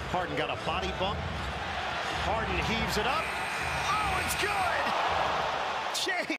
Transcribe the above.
Harden got a body bump. Harden heaves it up. Oh, it's good!